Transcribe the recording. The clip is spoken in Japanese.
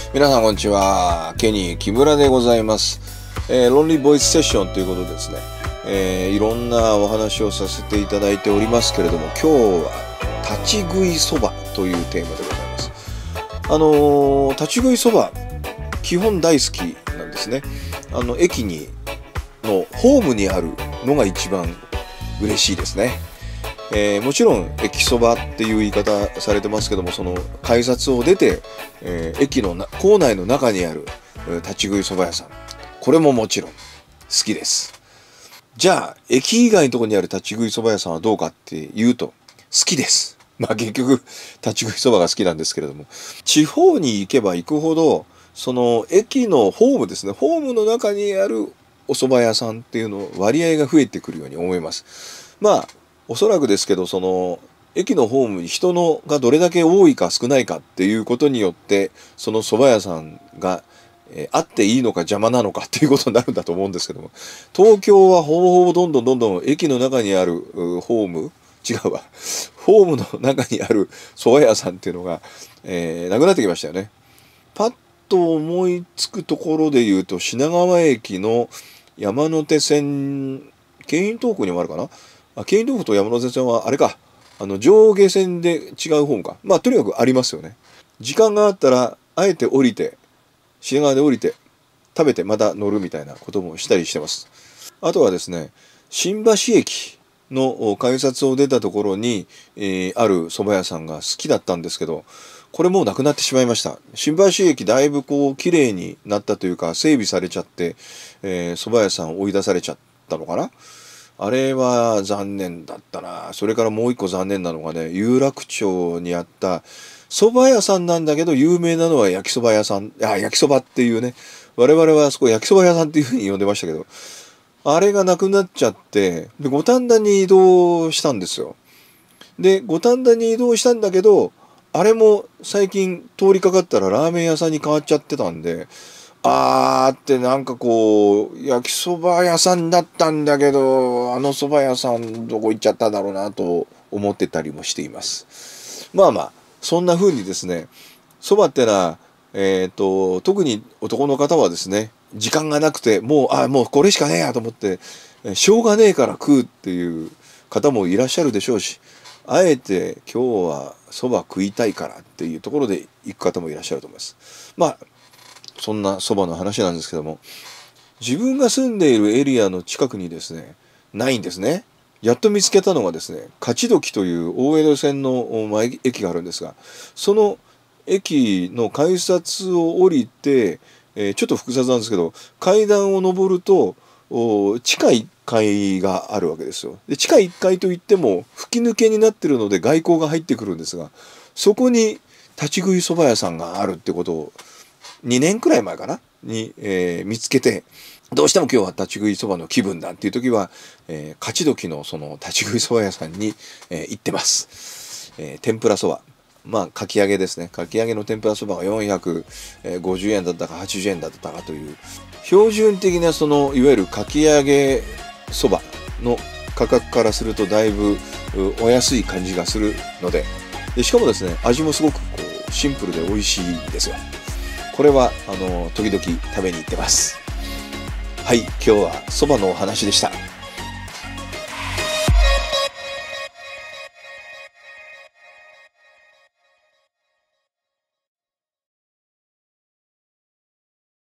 皆さんこんにちは。ケニー木村でございます。ロンリーボイスセッションということでですね、いろんなお話をさせていただいておりますけれども、今日は立ち食いそばというテーマでございます。立ち食いそば基本大好きなんですね。駅のホームにあるのが一番嬉しいですね。もちろん駅そばっていう言い方されてますけども、その改札を出て、駅の構内の中にある立ち食いそば屋さん、これももちろん好きです。じゃあ駅以外のところにある立ち食いそば屋さんはどうかっていうと好きです。まあ結局立ち食いそばが好きなんですけれども、地方に行けば行くほどその駅のホームですね、ホームの中にあるお蕎麦屋さんっていうの割合が増えてくるように思います。まあおそらくですけど、その駅のホームに人がどれだけ多いか少ないかっていうことによって、その蕎麦屋さんが、あっていいのか邪魔なのかっていうことになるんだと思うんですけども、東京はほぼほぼどんどん駅の中にあるホームホームの中にある蕎麦屋さんっていうのが、なくなってきましたよね。パッと思いつくところで言うと、品川駅の山手線京浜東北にもあるかな。京浜東北と山手線はあれか、上下線で違うホームか。まあとにかくありますよね。時間があったらあえて降りて、品川で降りて食べてまた乗るみたいなこともしたりしてます。あとはですね、新橋駅の改札を出たところに、ある蕎麦屋さんが好きだったんですけど、これもうなくなってしまいました。新橋駅だいぶこう綺麗になったというか整備されちゃって、蕎麦屋さん追い出されちゃったのかな。あれは残念だったな。それからもう一個残念なのがね、有楽町にあった蕎麦屋さんなんだけど、有名なのは焼きそば屋さん、焼きそばっていうね、我々はそこ焼きそば屋さんっていうふうに呼んでましたけど、あれがなくなっちゃって、で、五反田に移動したんですよ。で、五反田に移動したんだけど、あれも最近通りかかったらラーメン屋さんに変わっちゃってたんで、ってなんかこう焼きそば屋さんだったんだけど、あのそば屋さんどこ行っちゃっただろうなと思ってたりもしています。まあまあそんな風にですね、そばってのは特に男の方はですね、時間がなくてもうこれしかねえやと思ってしょうがねえから食うっていう方もいらっしゃるでしょうし、あえて今日はそば食いたいからっていうところで行く方もいらっしゃると思います。まあそんなそばの話なんですけども、自分が住んでいるエリアの近くにですね、ないんですね。やっと見つけたのがですね、勝どきという大江戸線の駅があるんですが、その駅の改札を降りて、ちょっと複雑なんですけど、階段を上ると地下1階があるわけですよ。で、地下1階といっても吹き抜けになってるので外光が入ってくるんですが、そこに立ち食いそば屋さんがあるってことを2年くらい前かなに、見つけて、どうしても今日は立ち食いそばの気分だっていう時は、勝どきのその立ち食いそば屋さんに、行ってます。天ぷらそば。まあ、かき揚げですね。かき揚げの天ぷらそばが450円だったか80円だったかという、標準的なその、いわゆるかき揚げそばの価格からするとだいぶお安い感じがするので、しかもですね、味もすごくこうシンプルで美味しいんですよ。これは時々食べに行ってます。はい、今日はそばのお話でした。